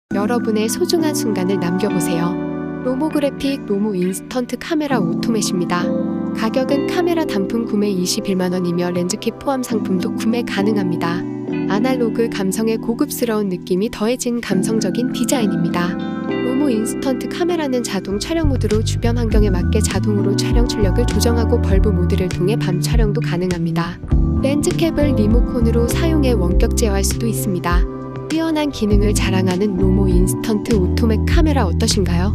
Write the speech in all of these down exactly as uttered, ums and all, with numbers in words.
여러분의 소중한 순간을 남겨보세요. 로모그래픽 로모 인스턴트 카메라 오토맷입니다. 가격은 카메라 단품 구매 이십일만 원이며 렌즈킷 포함 상품도 구매 가능합니다. 아날로그 감성의 고급스러운 느낌이 더해진 감성적인 디자인입니다. 로모 인스턴트 카메라는 자동 촬영 모드로 주변 환경에 맞게 자동으로 촬영 출력을 조정하고 벌브 모드를 통해 밤 촬영도 가능합니다. 렌즈캡을 리모컨으로 사용해 원격 제어할 수도 있습니다. 뛰어난 기능을 자랑하는 로모 인스턴트 오토맷 카메라 어떠신가요?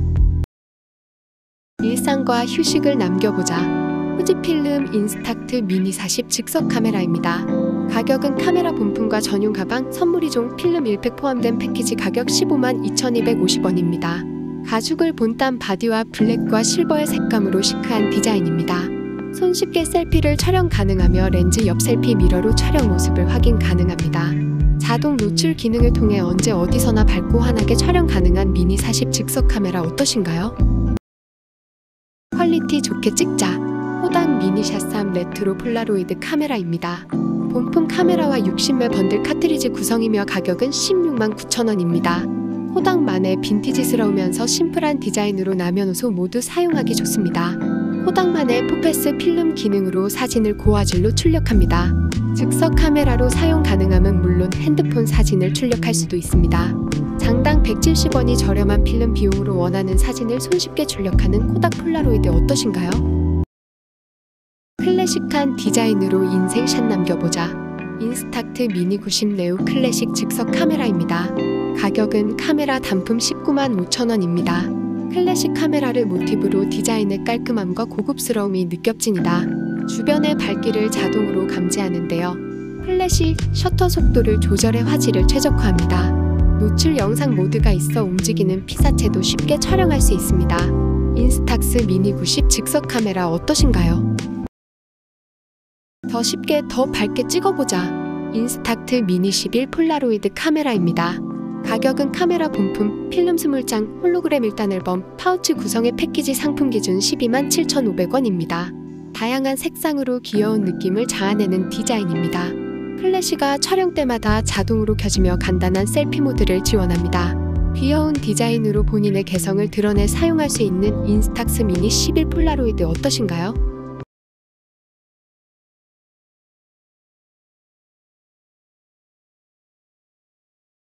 일상과 휴식을 남겨보자. 후지필름 인스탁트 미니 사십 즉석 카메라입니다. 가격은 카메라 본품과 전용 가방, 선물 이 종, 필름 일 팩 포함된 패키지 가격 십오만 이천이백오십 원입니다. 가죽을 본땀 바디와 블랙과 실버의 색감으로 시크한 디자인입니다. 손쉽게 셀피를 촬영 가능하며 렌즈 옆 셀피 미러로 촬영 모습을 확인 가능합니다. 자동 노출 기능을 통해 언제 어디서나 밝고 환하게 촬영 가능한 미니 사십 즉석 카메라 어떠신가요? 퀄리티 좋게 찍자. 호당 미니샷 삼 레트로 폴라로이드 카메라입니다. 본품 카메라와 육십 매 번들 카트리지 구성이며 가격은 십육만 구천 원입니다. 호당만의 빈티지스러우면서 심플한 디자인으로 남녀노소 모두 사용하기 좋습니다. 호당만의 포패스 필름 기능으로 사진을 고화질로 출력합니다. 즉석 카메라로 사용 가능함은 물론 핸드폰 사진을 출력할 수도 있습니다. 장당 백칠십 원이 저렴한 필름 비용으로 원하는 사진을 손쉽게 출력하는 코닥 폴라로이드 어떠신가요? 클래식한 디자인으로 인생 샷 남겨보자. 인스탁트 미니 구십 네오 클래식 즉석 카메라입니다. 가격은 카메라 단품 십구만 오천 원입니다. 클래식 카메라를 모티브로 디자인의 깔끔함과 고급스러움이 느껴집니다. 주변의 밝기를 자동으로 감지하는데요. 플래시 셔터 속도를 조절해 화질을 최적화합니다. 노출 영상 모드가 있어 움직이는 피사체도 쉽게 촬영할 수 있습니다. 인스탁스 미니 구십 즉석 카메라 어떠신가요? 더 쉽게 더 밝게 찍어보자. 인스탁트 미니 십일 폴라로이드 카메라입니다. 가격은 카메라 본품, 필름 이십 장, 홀로그램 일 단 앨범, 파우치 구성의 패키지 상품 기준 십이만 칠천오백 원입니다. 다양한 색상으로 귀여운 느낌을 자아내는 디자인입니다. 플래시가 촬영 때마다 자동으로 켜지며 간단한 셀피 모드를 지원합니다. 귀여운 디자인으로 본인의 개성을 드러내 사용할 수 있는 인스탁스 미니 십일 폴라로이드 어떠신가요?